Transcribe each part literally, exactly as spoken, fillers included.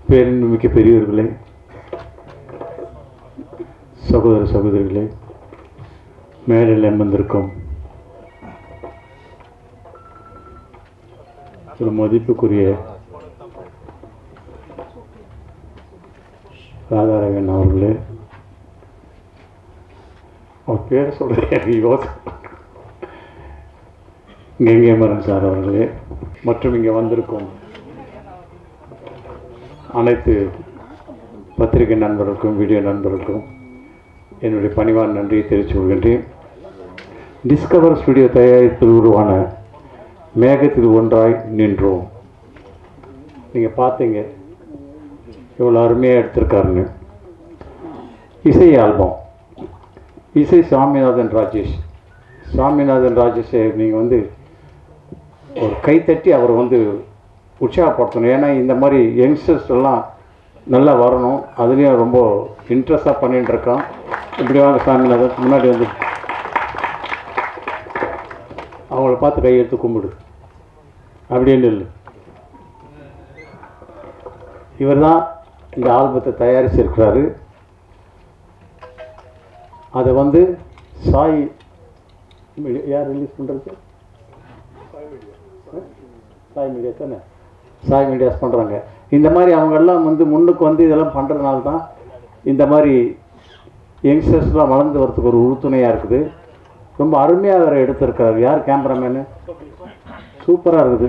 பேரன்மிக்க பெரியவர்களே, சகோதர சகோதரிகளே, மேடையில் அமர்ந்திருக்கும் ஒரு மதிப்புக்குரிய ராதாரவன் அவர்களே, அவர் பேர் சொல்கிறேன் யோசனை, கங்கைமரன் சார் அவர்களே, மற்றும் இங்கே வந்திருக்கும் அனைத்து பத்திரிகை நண்பர்களுக்கும் வீடியோ நண்பர்களுக்கும் என்னுடைய பணிவான நன்றியை தெரிவித்துக் கொள்கின்றேன். டிஸ்கவர் ஸ்டுடியோ தயாரிப்பில் உருவான மேகத்தில் ஒன்றாய் நின்றோம். நீங்கள் பார்த்தீங்க இவ்வளோ அருமையாக எடுத்திருக்காருன்னு. இசை ஆல்பம், இசை சாமிநாதன் ராஜேஷ். சாமிநாதன் ராஜேஷை நீங்கள் வந்து ஒரு கைத்தட்டி அவர் வந்து உற்சாகப்படுத்தணும். ஏன்னா இந்த மாதிரி யங்ஸ்டர்ஸ் எல்லாம் நல்லா வரணும், அதுலேயும் ரொம்ப இன்ட்ரெஸ்டாக பண்ணிகிட்டு இருக்கான். இப்படி வாங்க சாமிநாதன், முன்னாடி வந்து அவங்கள பார்த்து கையெடுத்து கும்பிடு அப்படின்னு இல்லை. இவர் தான் இந்த ஆல்பத்தை தயாரிச்சிருக்கிறாரு. அதை வந்து சாய் யார் ரிலீஸ் பண்ணுறது? சாய் மீடியா தானே, சாய் மீடியாஸ் பண்ணுறாங்க. இந்த மாதிரி அவங்கெல்லாம் வந்து முன்னுக்கு வந்து இதெல்லாம் பண்ணுறதுனால தான் இந்த மாதிரி யங்ஸ்டர்ஸ்லாம் வளர்ந்து வரத்துக்கு ஒரு உறுதுணையாக இருக்குது. ரொம்ப அருமையாக வேறு எடுத்திருக்காரு. யார் கேமராமேனு? சூப்பராக இருக்குது.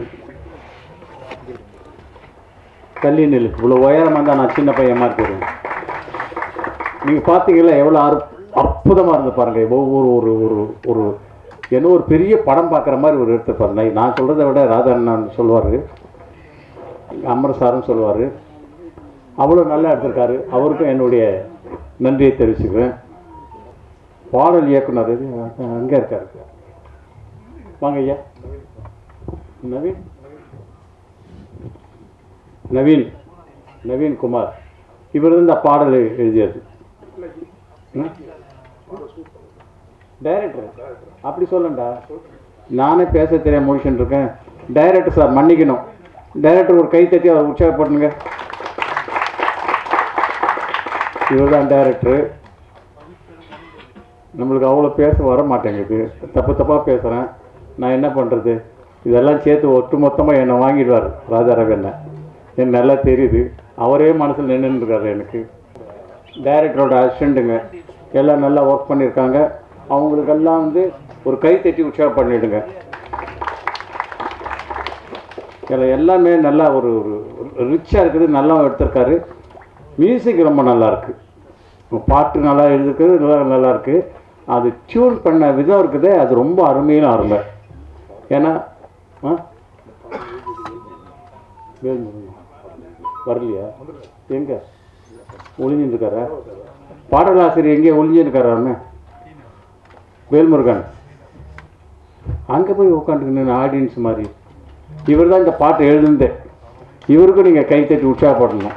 கல்லி நெல் இவ்வளோ உயரமாக இருந்தால் நான் சின்ன பையன் மாதிரி தெரியும். நீங்கள் பார்த்தீங்களா எவ்வளோ அற் அற்புதமாக இருந்து பாருங்கள். ஒவ்வொரு ஒரு ஒரு ஒரு என்ன ஒரு பெரிய படம் பார்க்குற மாதிரி ஒரு எடுத்துப்பாரு. நான் சொல்கிறத விட ராதா அண்ணன் சொல்லுவார், அமர் சாரும் சொல்லுவார். அவ்வளோ நல்லா எடுத்திருக்காரு. அவருக்கும் என்னுடைய நன்றியை தெரிவிச்சுக்கிறேன். பாடல் இயக்குனர் அங்கே இருக்காரு, வாங்க ஐயா. நவீன் நவீன் நவீன் குமார், இவர் இந்த பாடல் எழுதியது. டைரக்டர் அப்படி சொல்லண்டா, நானே பேச தெரியாம முடிச்சுட்டு இருக்கேன். டைரக்டர் சார் மன்னிக்கணும். டைரக்டர் ஒரு கை தட்டி அவர் உற்சாகப்படுங்க. இவர் தான் டைரக்டரு. நம்மளுக்கு அவ்வளோ பேச வர மாட்டேங்குது, தப்பு தப்பாக பேசுகிறேன். நான் என்ன பண்ணுறது? இதெல்லாம் சேர்த்து ஒட்டு மொத்தமாக என்னை வாங்கிடுவார் ராஜாராவ். என்ன எனக்கு நல்லா தெரியுது. அவரே மனசில் நின்றுருக்காரு. எனக்கு டைரக்டரோட அசிஸ்டண்ட்டுங்க எல்லாம் நல்லா ஒர்க் பண்ணியிருக்காங்க. அவங்களுக்கெல்லாம் வந்து ஒரு கை தட்டி உற்சாகம் பண்ணிவிடுங்க. இதில் எல்லாமே நல்லா ஒரு ஒரு ரிச்சாக இருக்குது, நல்லா எடுத்திருக்காரு. மியூசிக் ரொம்ப நல்லாயிருக்கு, பாட்டு நல்லா எழுதிருக்கு, நல்லா நல்லாயிருக்கு. அது டியூன் பண்ண விதம் இருக்குது, அது ரொம்ப அருமையிலும் அருமை. ஏன்னா வரலையா? எங்கே ஒளிஞ்சுருக்காரா? பாடலாசிரியர் எங்கே ஒளிஞ்சுருக்காராமே? வேல்முருகன் அங்கே போய் உட்காந்துக்கின்னு ஆடியன்ஸ் மாதிரி. இவர் தான் இந்த பாட்டை எழுதுந்தே. இவருக்கும் நீங்கள் கைத்தட்டி உற்சாகப்படணும்.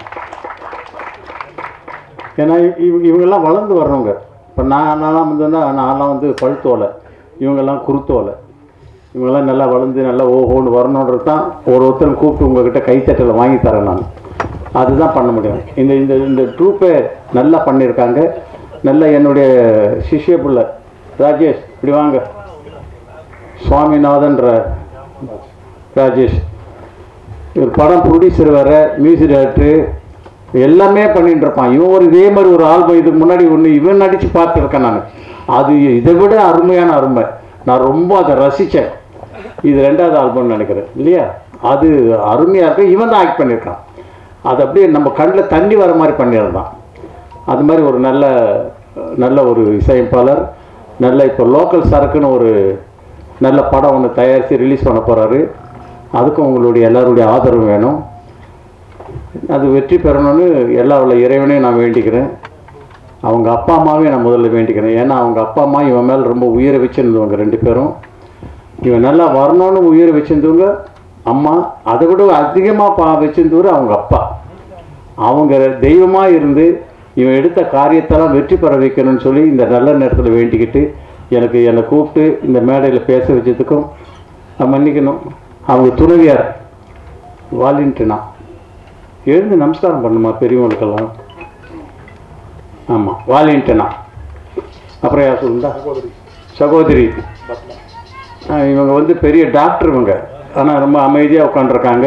ஏன்னா இவங்க இவங்கெல்லாம் வளர்ந்து வர்றவங்க. இப்போ நான் நான்லாம் வந்தேன்னா நான்லாம் வந்து பழுத்தோலை, இவங்கெல்லாம் குருத்தோலை. இவங்கெல்லாம் நல்லா வளர்ந்து நல்லா ஓஹோன்னு வரணுன்றது தான் ஒரு ஒருத்தர் கூப்பிட்டு உங்கள்கிட்ட கைத்தட்டலை வாங்கி தரேன் நான். அதுதான் பண்ண முடியும். இந்த இந்த இந்த ட்ரூப்பை நல்லா பண்ணியிருக்காங்க. நல்லா என்னுடைய சிஷ்ய பிள்ளை ராஜேஷ், இப்படி வாங்க. சுவாமிநாதன்ற ராஜேஷ், இவர் படம் ப்ரொடியூசர் வேறு, மியூசிக் டைரக்டரு, எல்லாமே பண்ணிட்டு இருப்பான். இவன் ஒரு இதே மாதிரி ஒரு ஆல்பம் இதுக்கு முன்னாடி ஒன்று இவன் நடித்து பார்த்துருக்கேன் நான். அது இதை விட அருமையான அருமை. நான் ரொம்ப அதை ரசித்தேன். இது ரெண்டாவது ஆல்பம்னு நினைக்கிறேன் இல்லையா? அது அருமையாக இருக்கும். இவன் தான் ஆக்ட் பண்ணியிருக்கான். அது அப்படியே நம்ம கண்ணில் தண்ணி வர மாதிரி பண்ணியிருந்தான். அது மாதிரி ஒரு நல்ல நல்ல ஒரு இசையமைப்பாளர். நல்ல இப்போ லோக்கல் சரக்குன்னு ஒரு நல்ல படம் ஒன்று தயாரித்து ரிலீஸ் பண்ண போகிறாரு. அதுக்கும் உங்களுடைய எல்லாருடைய ஆதரவு வேணும். அது வெற்றி பெறணும்னு எல்லா உள்ள இறைவனையும் நான் வேண்டிக்கிறேன். அவங்க அப்பா அம்மாவையும் நான் முதல்ல வேண்டிக்கிறேன். ஏன்னா அவங்க அப்பா அம்மா இவன் மேலே ரொம்ப உயிரை வச்சுருந்தவங்க ரெண்டு பேரும். இவன் நல்லா வரணும்னு உயிரை வச்சுருந்தவங்க அம்மா, அதை விட அதிகமாக பா வச்சுருந்தவர் அவங்க அப்பா. அவங்க தெய்வமாக இருந்து இவன் எடுத்த காரியத்தெல்லாம் வெற்றி பெற வைக்கணும்னு சொல்லி இந்த நல்ல நேரத்தில் வேண்டிக்கிட்டு எனக்கு என்னை கூப்பிட்டு இந்த மேடையில் பேச வச்சதுக்கும் நான் மன்னிக்கணும். அவங்க துணைவியார் வாலின்ட்டுனா எழுந்து நமஸ்காரம் பண்ணுமா பெரியவங்களுக்கெல்லாம். ஆமாம், வாலின்ட்டனா. அப்புறம் யார் சொல்லுந்தா? சகோதரி. இவங்க வந்து பெரிய டாக்டர் இவங்க, ஆனால் ரொம்ப அமைதியாக உட்காந்துருக்காங்க.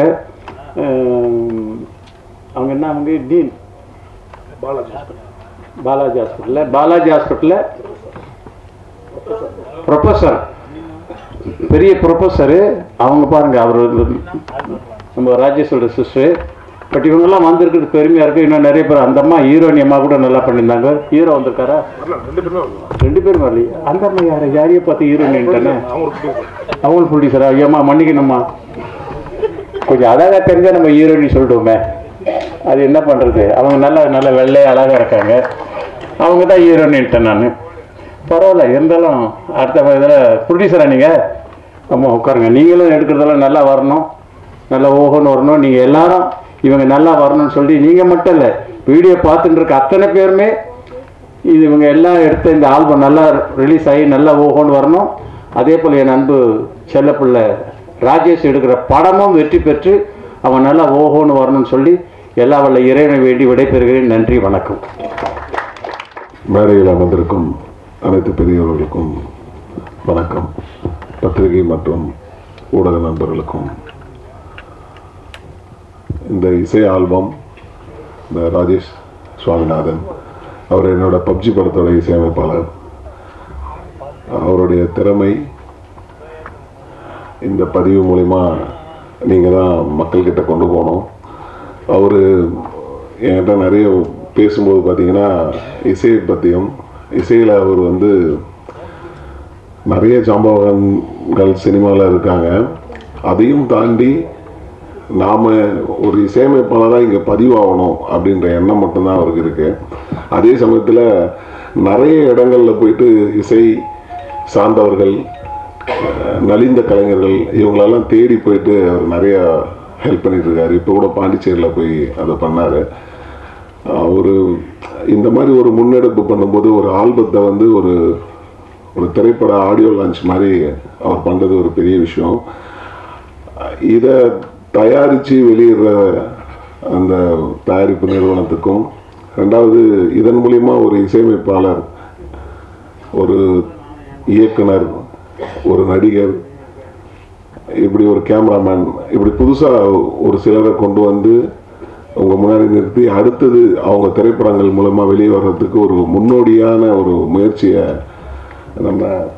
அவங்க என்ன, அவங்க டீன் பாலாஜி பாலாஜி ஹாஸ்பிட்டலில் பாலாஜி ஹாஸ்பிட்டலில் ப்ரொஃபஸர், பெரிய ப்ரொஃபஸரு அவங்க. பாருங்கள், அவர் நம்ம ராஜேஷோட சிஸ்டர். பட் இவங்கெல்லாம் வந்திருக்கிறது பெருமையாக இருக்குது. இன்னும் நிறைய பேர், அந்த அம்மா ஹீரோயின் அம்மா கூட நல்லா பண்ணியிருந்தாங்க. ஹீரோ வந்திருக்காரா? ரெண்டு பேரும் வரலையே. அந்த அம்மா யார் யாரையே பார்த்து ஹீரோயின்ட்டானே, அவங்களும் ப்ரொடியூசரா? ஐயோம்மா மன்னிக்கணும்மா, கொஞ்சம் அழகாக தெரிஞ்சால் நம்ம ஹீரோயின் சொல்லிடுவோமே. அது என்ன பண்ணுறது, அவங்க நல்லா நல்ல வெள்ளையாக அழகாக இருக்காங்க, அவங்க தான் ஹீரோயின்ட்டேன் நான். பரவாயில்ல, இருந்தாலும் அடுத்த இதில் ப்ரொடியூசரா நீங்கள்? அம்மா உட்காருங்க. நீங்களும் எடுக்கிறதெல்லாம் நல்லா வரணும், நல்லா ஓஹோன்னு வரணும். நீங்கள் எல்லாரும் இவங்க நல்லா வரணும்னு சொல்லி, நீங்கள் மட்டும் இல்லை, வீடியோ பார்த்துட்டு இருக்க அத்தனை பேருமே இது இவங்க எல்லாம் எடுத்த இந்த ஆல்பம் நல்லா ரிலீஸ் ஆகி நல்லா ஓஹோன்னு வரணும். அதே போல் என் அன்பு செல்லப்பிள்ளை ராஜேஷ் எடுக்கிற படமும் வெற்றி பெற்று அவன் நல்லா ஓஹோன்னு வரணும்னு சொல்லி எல்லா வல்ல இறைவனை வேண்டி விடைபெறுகிறேன். நன்றி, வணக்கம். மேடையில் அமர்ந்திருக்கும் அனைத்து பெரியவர்களுக்கும் வணக்கம். பத்திரிகை மற்றும் ஊடக நண்பர்களுக்கும். இந்த இசை ஆல்பம், இந்த ராஜேஷ் சுவாமிநாதன் அவர் என்னோட பப்ஜி படத்தோட இசையமைப்பாளர். அவருடைய திறமை இந்த பதிவு மூலிமா நீங்கள் தான் மக்கள்கிட்ட கொண்டு போகணும். அவர் என்கிட்ட நிறைய பேசும்போது பார்த்தீங்கன்னா இசையை பற்றியும், இசையில் அவர் வந்து நிறைய ஜாம்பவான்கள் சினிமாவில் இருக்காங்க, அதையும் தாண்டி நாம் ஒரு இசையமைப்பாளராக இங்கே பதிவாகணும் அப்படின்ற எண்ணம் மட்டும்தான் அவருக்கு இருக்குது. அதே சமயத்தில் நிறைய இடங்களில் போயிட்டு இசை சார்ந்தவர்கள், நலிந்த கலைஞர்கள் இவங்களெல்லாம் தேடி போயிட்டு அவர் நிறையா ஹெல்ப் பண்ணிட்டுருக்காரு. இப்போ கூட பாண்டிச்சேரியில் போய் அதை பண்ணார். அவர் இந்த மாதிரி ஒரு முன்னெடுப்பு பண்ணும்போது ஒரு ஆல்பத்தை வந்து ஒரு ஒரு திரைப்பட ஆடியோ லான்ச் மாதிரி அவர் பண்ணுறது ஒரு பெரிய விஷயம். இதை தயாரித்து வெளியிடுற அந்த தயாரிப்பு நிறுவனத்துக்கும், ரெண்டாவது இதன் மூலிமா ஒரு இசையமைப்பாளர், ஒரு இயக்குனர், ஒரு நடிகர், இப்படி ஒரு கேமராமேன், இப்படி புதுசாக ஒரு சிலரை கொண்டு வந்து அவங்க முன்னாடி நிறுத்தி அடுத்தது அவங்க திரைப்படங்கள் மூலமாக வெளியே வர்றதுக்கு ஒரு முன்னோடியான ஒரு முயற்சியை நம்ம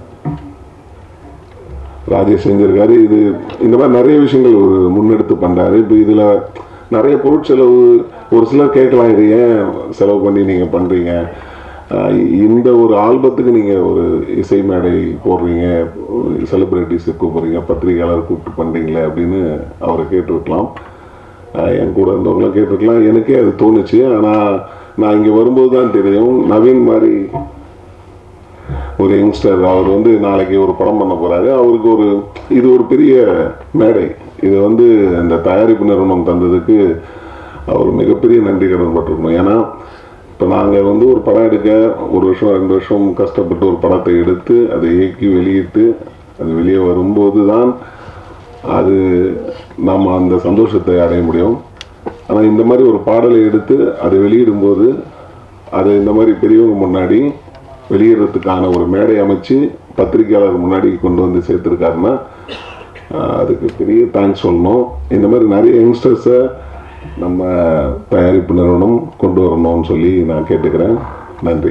ராஜேஷ் செஞ்சிருக்காரு. இது இந்த மாதிரி நிறைய விஷயங்கள் ஒரு முன்னெடுத்து பண்ணுறாரு. இப்போ இதில் நிறைய பொருட்செலவு ஒரு சிலர் கேட்கலாம், இது ஏன் செலவு பண்ணி நீங்கள் பண்ணுறீங்க, இந்த ஒரு ஆல்பத்துக்கு நீங்கள் ஒரு இசை மேடை போடுறீங்க, செலிப்ரிட்டிஸை கூப்பிட்றீங்க, பத்திரிகையாளர் கூப்பிட்டு பண்ணுறீங்களே அப்படின்னு அவரை கேட்டிருக்கலாம். என் கூட இருந்தவங்களாம் கேட்டிருக்கலாம். எனக்கே அது தோணுச்சு. ஆனால் நான் இங்கே வரும்போது தான் தெரியும், நவீன் மாதிரி ஒரு யங்ஸ்டர் அவர் வந்து நாளைக்கு ஒரு படம் பண்ண போகிறாரு. அவருக்கு ஒரு இது ஒரு பெரிய மேடை. இது வந்து இந்த தயாரிப்பு நிறுவனம் தந்ததுக்கு அவர் மிகப்பெரிய நன்றி கடன் பட்டிருக்கணும். ஏன்னா இப்போ நாங்கள் வந்து ஒரு படம் எடுக்க ஒரு வருஷம் ரெண்டு வருஷம் கஷ்டப்பட்டு ஒரு படத்தை எடுத்து அதை இயக்கி வெளியிட்டு அது வெளியே வரும்போது தான் அது நாம் அந்த சந்தோஷத்தை அடைய முடியும். ஆனால் இந்த மாதிரி ஒரு பாடலை எடுத்து அதை வெளியிடும்போது அதை இந்த மாதிரி பெரியவங்க முன்னாடி வெளியிடுறதுக்கான ஒரு மேடை அமைச்சு பத்திரிகையாளர் முன்னாடி கொண்டு வந்து சேர்த்துருக்காருன்னா அதுக்கு பெரிய தேங்க்ஸ் சொல்லணும். இந்த மாதிரி நிறைய யங்ஸ்டர்ஸை நம்ம தயாரிப்பு நிறுவனம் கொண்டு வரணும்னு சொல்லி நான் கேட்டுக்கிறேன். நன்றி.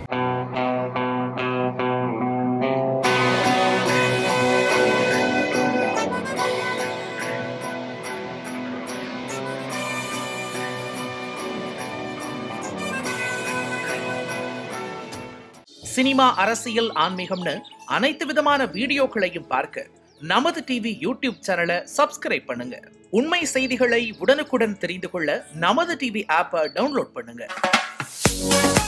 சினிமா, அரசியல், ஆன்மீகம்னு அனைத்து விதமான வீடியோக்களையும் பார்க்க நமது டிவி யூடியூப் சேனலை சப்ஸ்கிரைப் பண்ணுங்க. உண்மை செய்திகளை உடனுக்குடன் தெரிந்து கொள்ள நமது டிவி ஆப்பை டவுன்லோட் பண்ணுங்க.